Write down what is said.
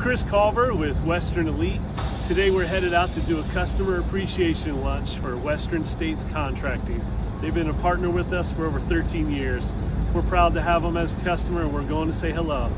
Chris Culver with Western Elite. Today we're headed out to do a customer appreciation lunch for Western States Contracting. They've been a partner with us for over 13 years. We're proud to have them as a customer, and we're going to say hello.